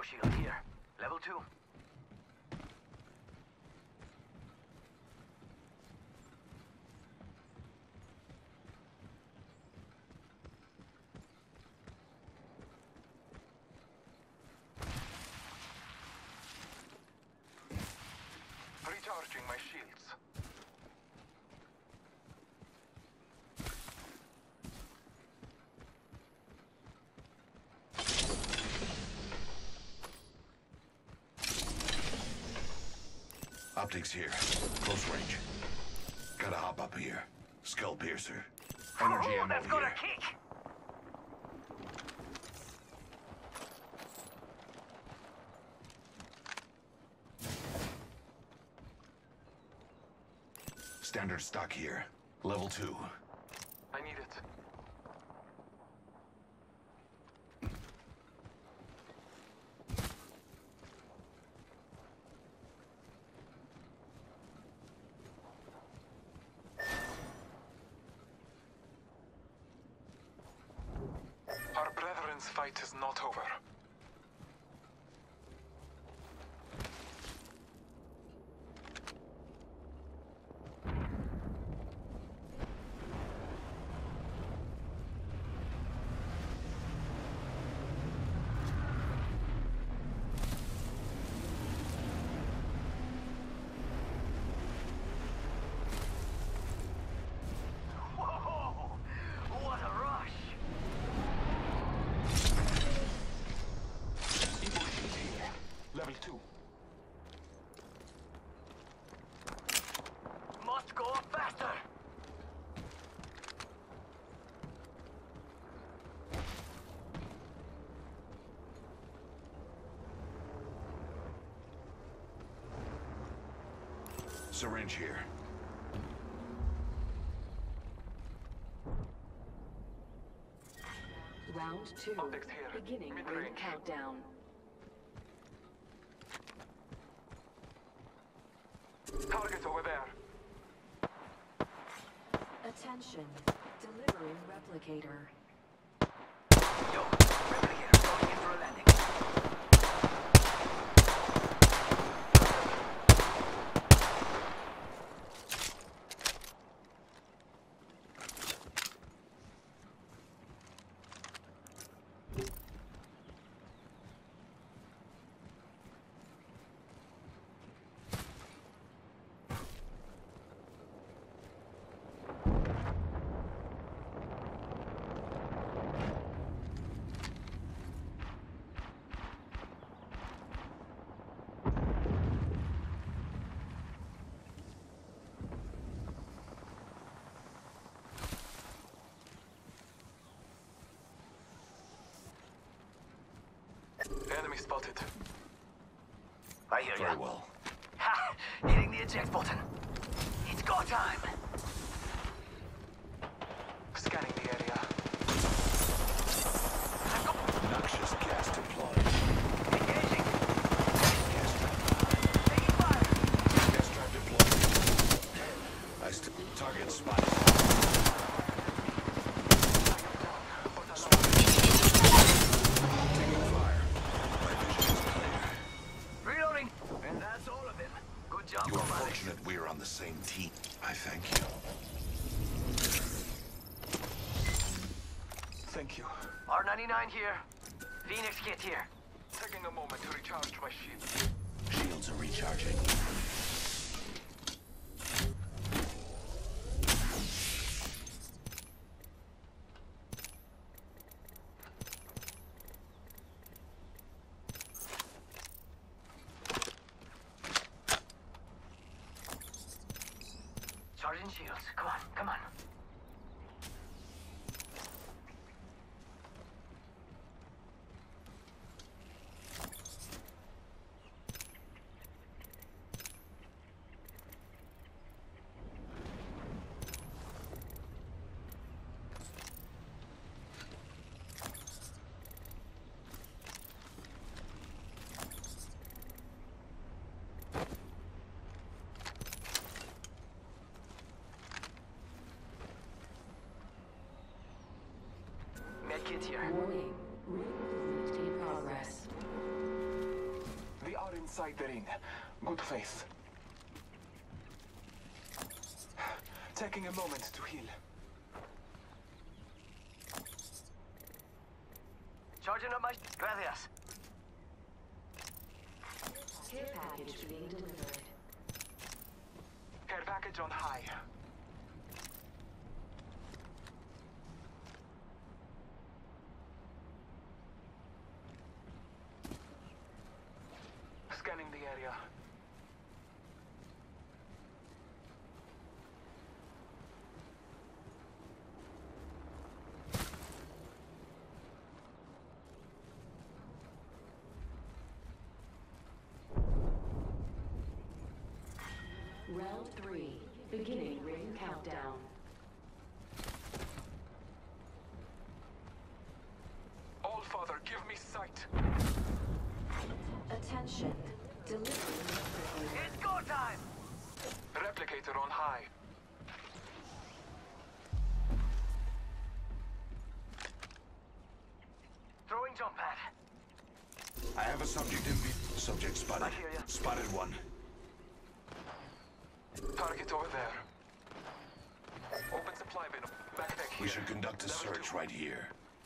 shield here. Level 2. Recharging my shields. Optics here. Close range. Gotta hop up here. Skull piercer. Energy ammo That's got a here. kick! Standard stock here. Level 2. I need it. Our brethren's fight is not over. Whoa! What a rush! Evo shield here. Level 2. Must go faster! Syringe here. Round 2. Optics here. Beginning ring Mid-range. countdown. Target over there. Attention. Delivering replicator. Yo, replicator going in for a landing. Enemy spotted. I hear Very ya. well. Ha! Hitting the eject button. It's go time! Scanning the area. Noxious gas deployed. Engaging! Gas trap. Taking fire! Gas trap deployed. I still target spotted. Taking fire. My vision is clear. Reloading! And that's all of him. Good job, You are Commander. fortunate we're on the same team. I thank you. Thank you. R99 here. Phoenix kit here. Taking a moment to recharge my shield. Shields are recharging. Sergeant Shields, come on, come on. Med kit here. Warning. Ring movement in progress. inside the ring. Good faith. Taking a moment to heal. Charging up my... Gracias. Care package being delivered. Care package on high. Scanning the area. Round 3. Beginning ring countdown. All Father, give me sight. Attention. Delivering replicator. It's go time! Replicator on high. Throwing jump pad. I have a subject in view. Subject spotted. I hear ya. Spotted one. Target over there. Open supply bin. Backpack here. We should conduct a Level search 2. right here.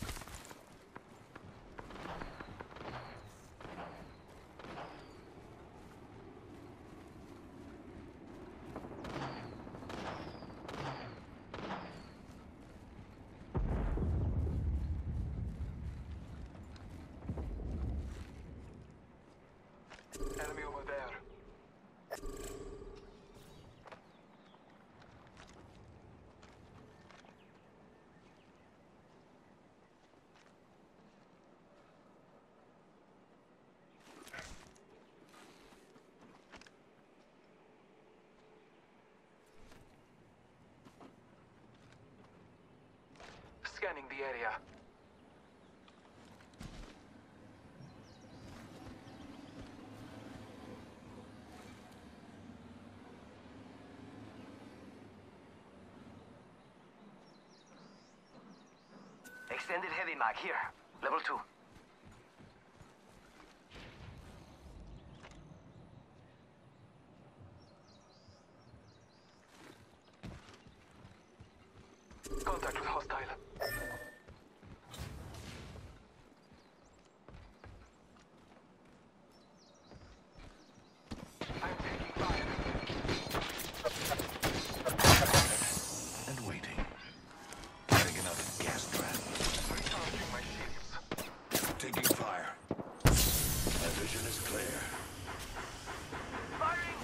Enemy over there. Scanning the area. Extended heavy mag here. Level 2. Contact with hostile. I'm taking fire. And waiting. Getting another gas trap. Recharging my shields. Taking fire. My vision is clear. Firing!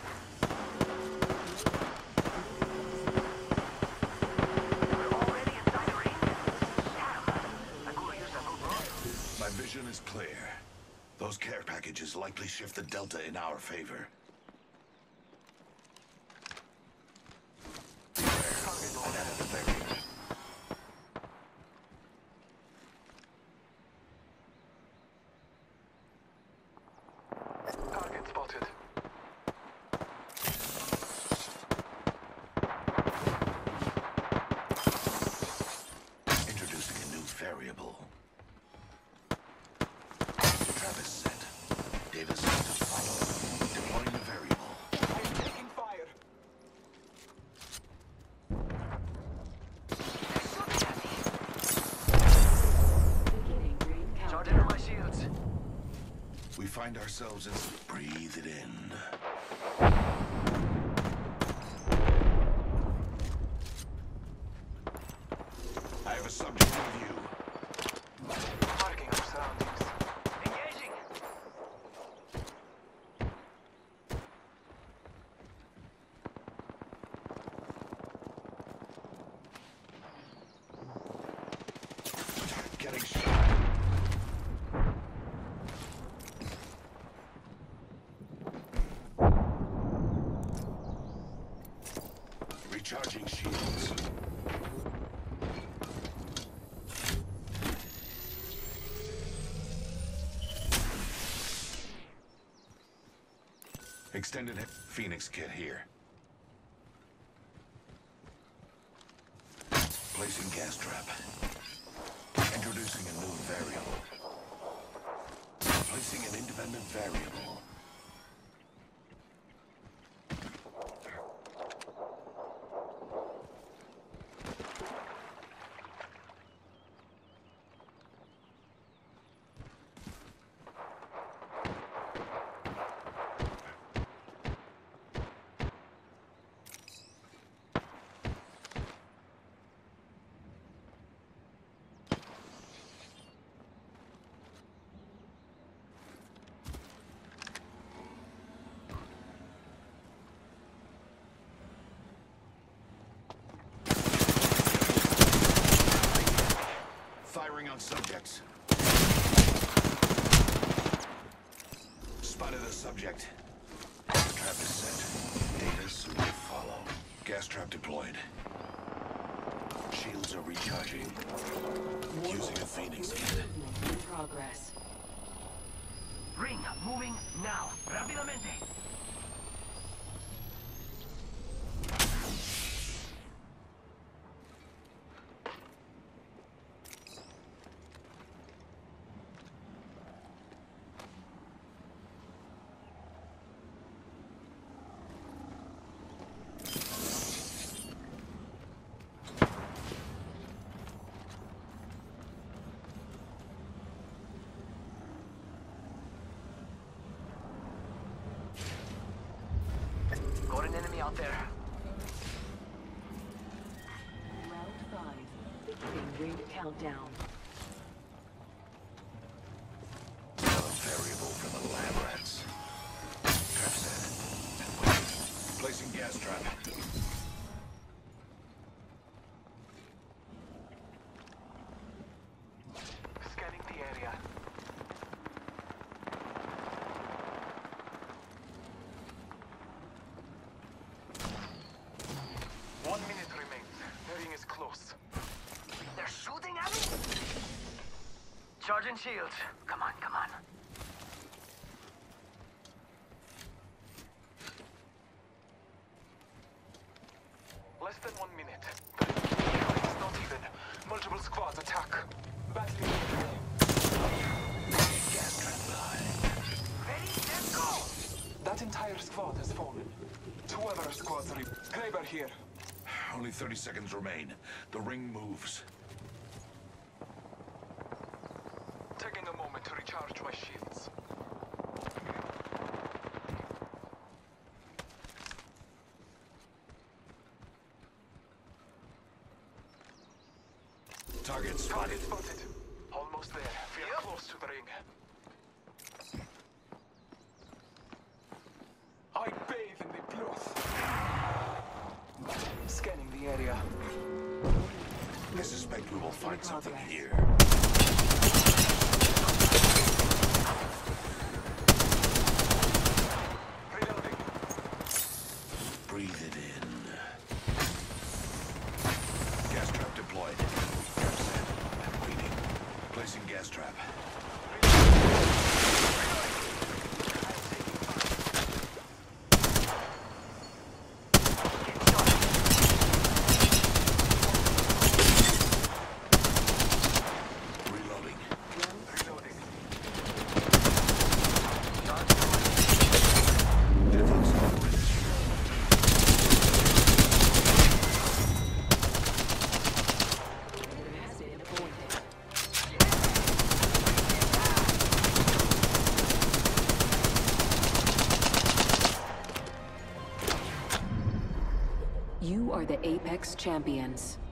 We're already inside the ring? Damn! I could use a move on. My vision is clear. Those care packages likely shift the delta in our favor. Target over there. Target spotted. Introducing a new variable. Trap is set. Data set to follow. Deploying the variable. I'm taking fire. Beginning ring Charging up countdown. my shields. We find ourselves in... Breathe it in. I have a subject in view. Marking our surroundings. Engaging! Getting shot. Recharging shields. Extended Phoenix kit here. Placing gas trap. Introducing a new variable. Placing an independent variable. subject. Gas trap is set. Data soon to follow. Gas trap deployed. Shields are recharging. Using a Phoenix kit. In progress. Ring moving now. Rápidamente. Got an enemy out there. Round 5. Beginning ring countdown. Variable for the lab rats. Trap set. And waiting. Placing gas trap. Scanning the area. One minute remains. The ring is close. They're shooting at me? Charging shields. Come on, come on. Less than 1 minute. It's not even. Multiple squads attack. Battling. Gas trap behind. Ready, let's go! That entire squad has fallen. 2 other squads are... Graber here. Only 30 seconds remain. The ring moves. Taking a moment to recharge my shields. Target spotted. Target spotted. Almost there. We are close to the ring. I bathe in the blood. Scanning the area. I suspect we will find something here. Reloading. Breathe it in. Gas trap deployed. Trap set. And waiting. Placing gas trap. Reloading. Reloading. Defense operate. There has been aborted. You are the Apex Champions.